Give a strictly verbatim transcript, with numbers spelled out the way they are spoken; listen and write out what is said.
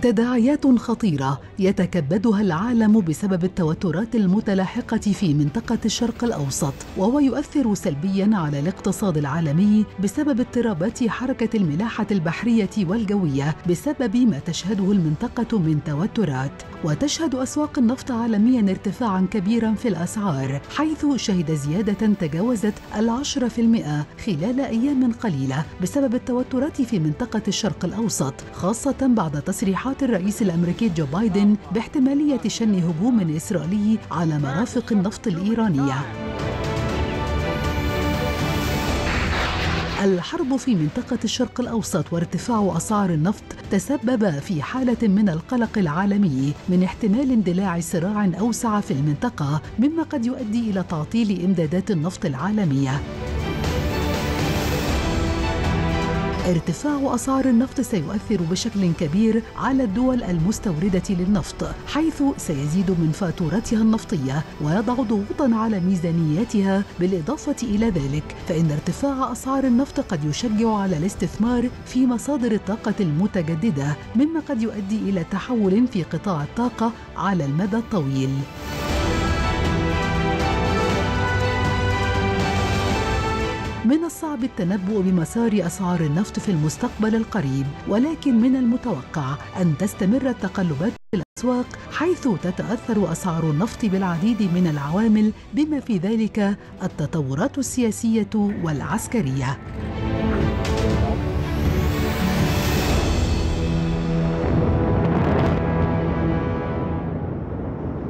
تداعيات خطيرة يتكبدها العالم بسبب التوترات المتلاحقة في منطقة الشرق الأوسط، وهو يؤثر سلبياً على الاقتصاد العالمي بسبب اضطرابات حركة الملاحة البحرية والجوية بسبب ما تشهده المنطقة من توترات. وتشهد أسواق النفط عالمياً ارتفاعاً كبيراً في الأسعار، حيث شهد زيادة تجاوزت العشرة في المئة خلال أيام قليلة بسبب التوترات في منطقة الشرق الأوسط، خاصة بعد تصريحات الرئيس الأمريكي جو بايدن باحتمالية شن هجوم إسرائيلي على مرافق النفط الإيرانية. الحرب في منطقة الشرق الأوسط وارتفاع أسعار النفط تسبب في حالة من القلق العالمي من احتمال اندلاع صراع أوسع في المنطقة، مما قد يؤدي إلى تعطيل إمدادات النفط العالمية. ارتفاع أسعار النفط سيؤثر بشكل كبير على الدول المستوردة للنفط، حيث سيزيد من فاتورتها النفطية ويضع ضغوطاً على ميزانياتها. بالإضافة إلى ذلك، فإن ارتفاع أسعار النفط قد يشجع على الاستثمار في مصادر الطاقة المتجددة، مما قد يؤدي إلى تحول في قطاع الطاقة على المدى الطويل. من الصعب التنبؤ بمسار أسعار النفط في المستقبل القريب، ولكن من المتوقع أن تستمر التقلبات في الأسواق، حيث تتأثر أسعار النفط بالعديد من العوامل بما في ذلك التطورات السياسية والعسكرية.